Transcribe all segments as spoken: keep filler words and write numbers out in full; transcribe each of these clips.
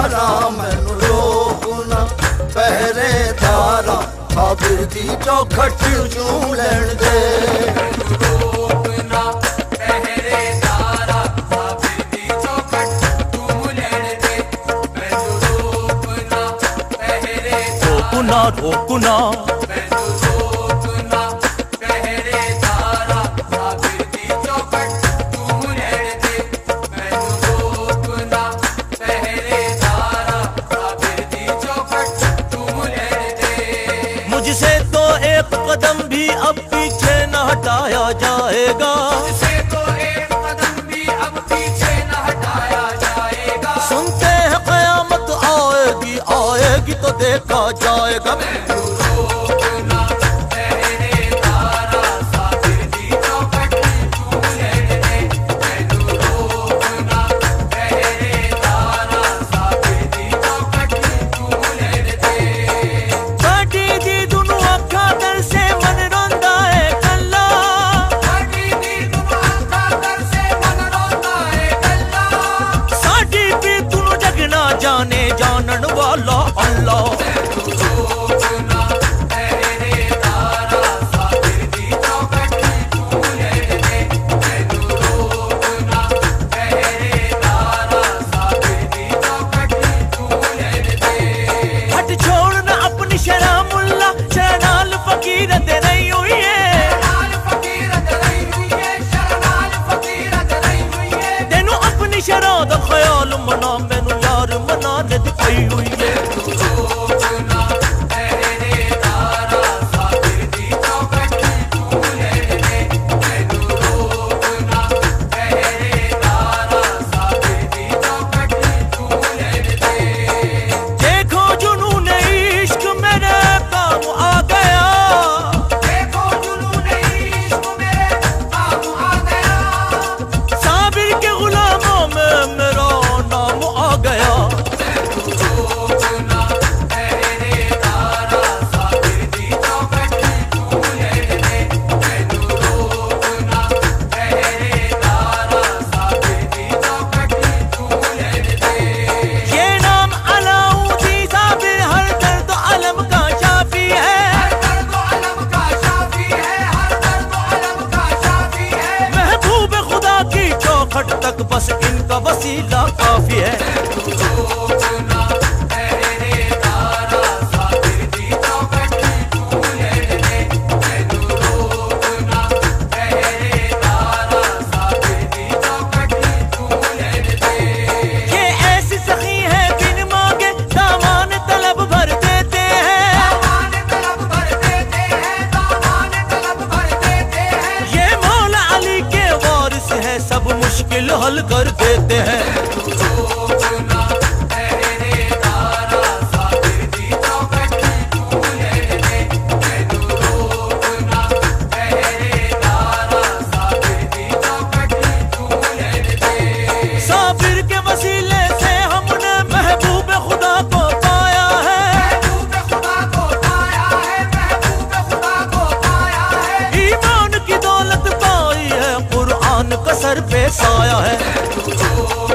दारा मैनू रोकना पहरेदारा साबिर दी चौखट चूम लैण दे। रोकना रोकना मुझसे तो एक कदम भी अब पीछे न हटाया जाएगा, मुझसे तो एक कदम भी अब पीछे न हटाया जाएगा। सुनते हैं क़यामत आएगी आएगी तो देखा जाएगा। जाने जानन वाला अल्लाह हट छोड़ना अपनी शरा मुल्ला शरनाल फकीर दे रही हुई है, तेनू अपनी शरा दा ख्याल मना मैनू यार मनाने दी पई हुई है। देखो जुनून इश्क मेरे काम आ गया, देखो जुनून इश्क मेरे काम आ गया। साबिर के गुलामों में मेरा नाम आ गया। ये नाम अलाउद्दीन साबिर हर दर्द अलम का शाफी है, हर दर्द अलम का शाफी है, हर दर्द अलम का शाफी है। महबूब खुदा की चौखट तक बस इनका वसीला काफी है। ये ऐसी सखी है बिन मांगे दामान तलब भर देते हैं, दामान तलब भर देते हैं, दामान तलब भर देते हैं। ये मौला अली के वारिस है सब मुश्किल हल कर देते हैं। साबिर के वसीले से हमने महबूब खुदा को पाया है, महबूब खुदा को पाया है, महबूब खुदा को पाया है। ईमान की दौलत पाई है, कुरान का सर पे साया है।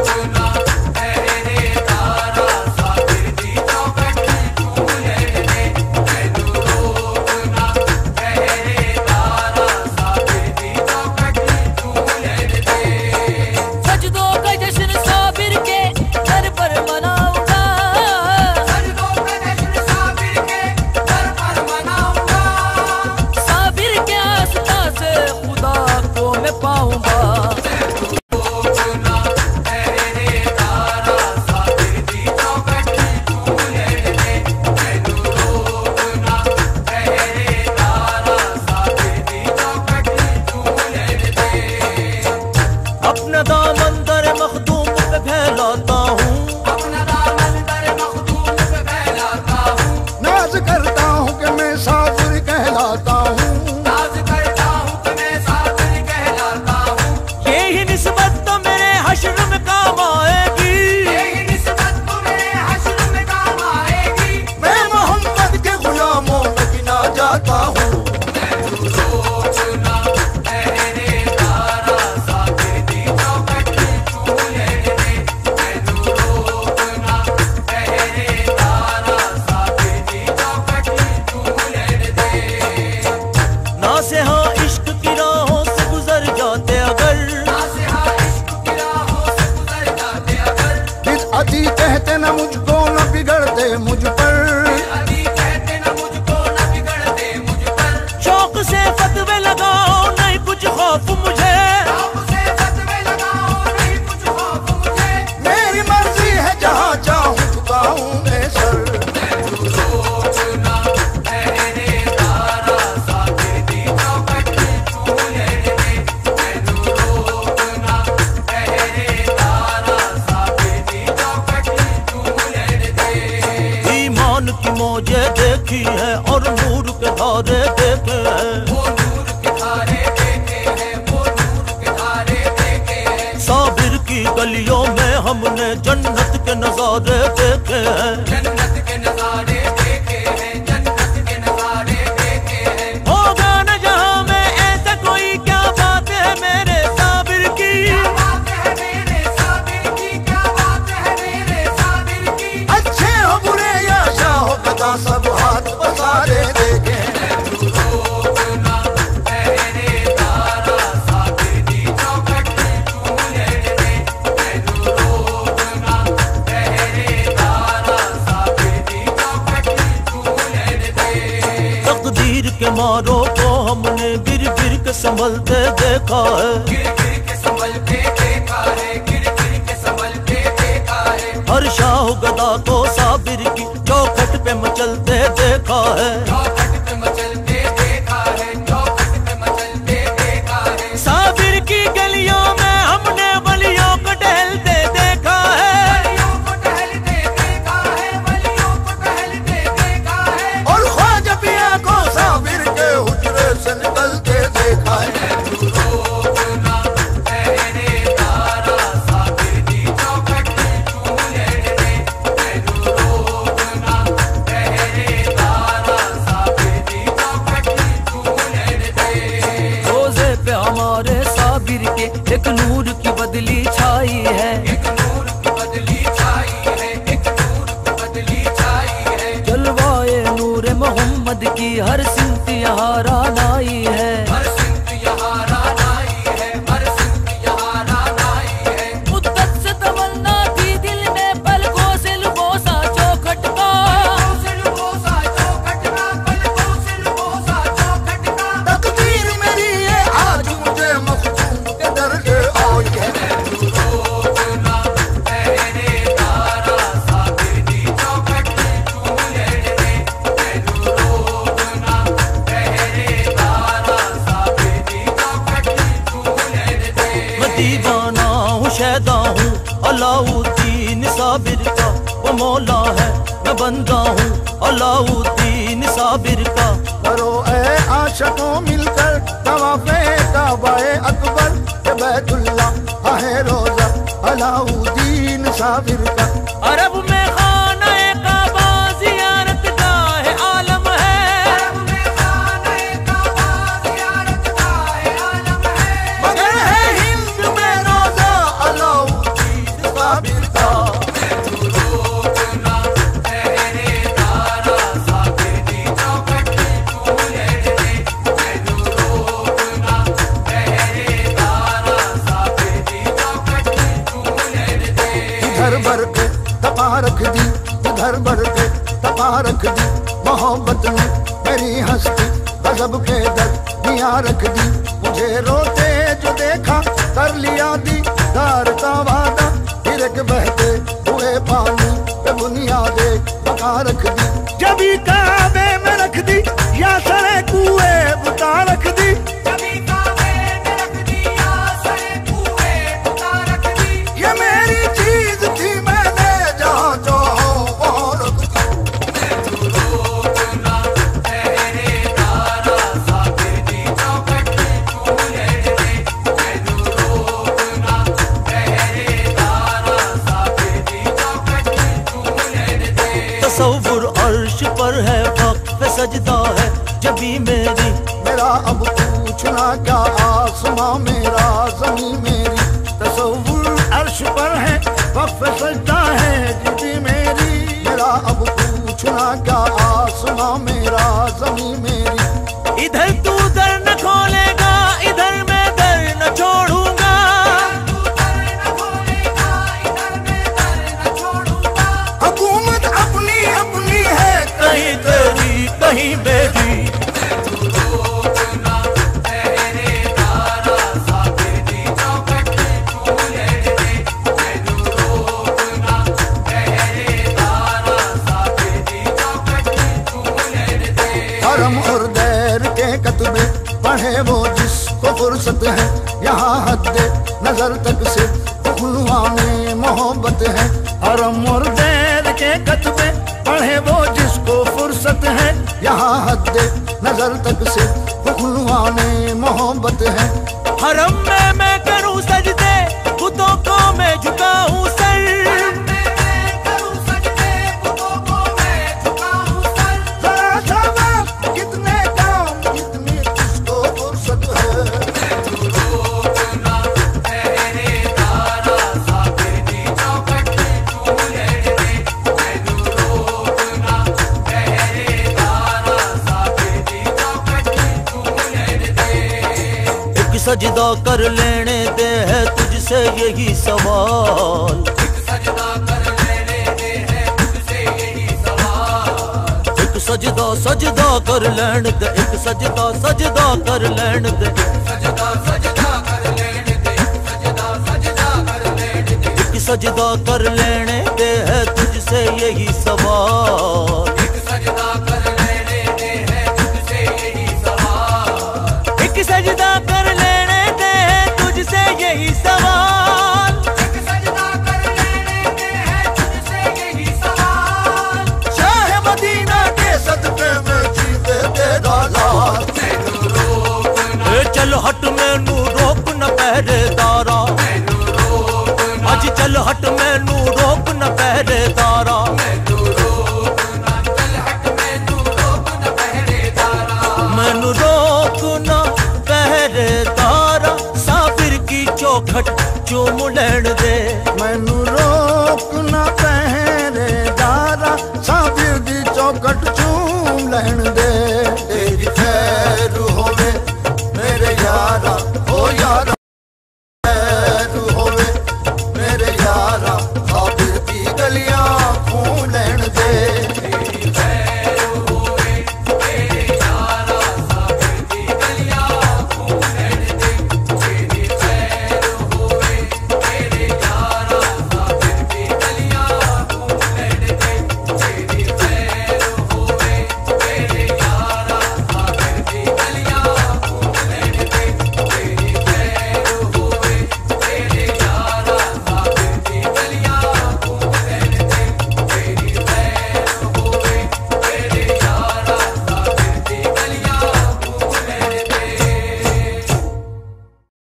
कहते न मुझको न बिगड़ते मुझ पर, अली कहते न मुझको न बिगड़ते मुझ पर। शौक से फतवे लगाओ नहीं कुछ खौफ मुझे, शौक से फतवे लगाओ नहीं कुछ खौफ मुझे। मेरी मर्जी है जहाँ चाहूँ झुकाऊँ मैं सर। मौजे देखी है और नूर के धारे देखे हैं, वो नूर के धारे देखे हैं, वो नूर के धारे देखे हैं। साबिर की गलियों में हमने जन्नत के नजारे देखे हैं, जन्नत के नजारे देखे हैं, जन्नत के नजारे देखे हैं। होगा न जहाँ में ऐसा कोई, क्या बात है मेरे साबिर की, क्या बात है मेरे साबिर की, क्या बात है मेरे साबिर की। अच्छे हो बुरे या शाह हो कदा सब हाथ पसारे देखे। तकदीर के मारों को हमने गिर गिर के संभलते देखा है, गिर गिर के संभलते देखा है, गिर गिर के संभलते देखा है। हर शाह गदा को साबिर की चौखट पे मचलते देखा है, चौखट पे मचलते देखा है, चौखट पे मचलते देखा है। साबिर की गलियों में हमने वलियों को टहलते देखा है, वलियों को टहलते देखा है, वलियों को टहलते देखा है। और ख्वाजा पिया को साबिर के हुजरे से निकलते देखा है। एक नूर की बदली छाई है, एक नूर की बदली छाई है, एक नूर की बदली छाई है। जलवाए नूर मोहम्मद की हर सिमत यहाँ रानाई है, हर सिमत यहाँ रानाई है, हर सिमत यहाँ रानाई है। मुद्दत से तमन्ना थी दिल में पलकों से लुबोसा चौखट का, पलकों से लुबोसा चौखट का, पलकों से लुबोसा चौखट का। तकदीर मेरी ये आज मुझे मखदूम के दर्जे आई है। दीवाना हूँ शैदा हूँ अलाउद्दीन साबिर का, वो मौला है मैं बंदा हूँ अलाउद्दीन साबिर का। करो ए आशिकों मिलकर तवाफ़े काबाए अकबर के बैतुल्लाह है रोजा अलाउद्दीन साबिर का। अरब में खाना काबा ज़ियारत गाह आलम है, अरब में खाने काबा ज़ियारत गाह आलम है। मगर है हिंद में रोजा अलाउद्दीन साबिर का। इधर भर के तपा रख दी, इधर भर के तपा रख दी, मोहब्बत ने मेरी हस्ती गजब के दर दिया रख दी। मुझे रोते जो देखा कर लिया दी दार का वादा, फिर एक बहते हुए पानी पे बुनियादे पका रख दी। जबी काबे में रख दी या सरे कुएं बुता रख दी, कभी काबे में रख दी या सरे कुएं बुता रख दी। ये मेरी चीज थी मैंने जहाँ चाहो वहाँ रख दी। तसव्वुर अर्श पर है वक्त सजदा है जबी मेरी, मेरा अब पूछना क्या आसमां मेरा जमीन मेरी। तसव्वुर अर्श पर है वक्फ सजदा है जबी मेरी, मेरा अब पूछना क्या आसमां मेरा जमीन मेरी। इधर तू दर न खोलेगा इधर मैं दर न छोड़ूंगा, तू दर न खोलेगा, इधर मैं दर न छोड़ूंगा। कहीं बेबी। हरम और दैर के कतबे पढ़े वो जिसको फुर्सत है, यहाँ हद नजर तक से खुलवाने मोहब्बत है। हरम और दैर के कतबे पढ़े वो जिसको फुर्सत है, यहाँ हद नजर तक से खुलवाने मोहब्बत है। हरम में मैं करूं सजदे, बुतों को मैं झुकाऊं सर। सजदा कर लेने दे है तुझसे यही सवाल, एक सजदा कर लेने दे है तुझसे यही सवाल। एक सजदा सजदा कर लेने दे, एक सजदा सजदा कर लेने दे, सजदा सजदा कर लेने दे, सजदा सजदा कर लेने दे। एक सजदा कर लेने दे है तुझसे यही सवाल।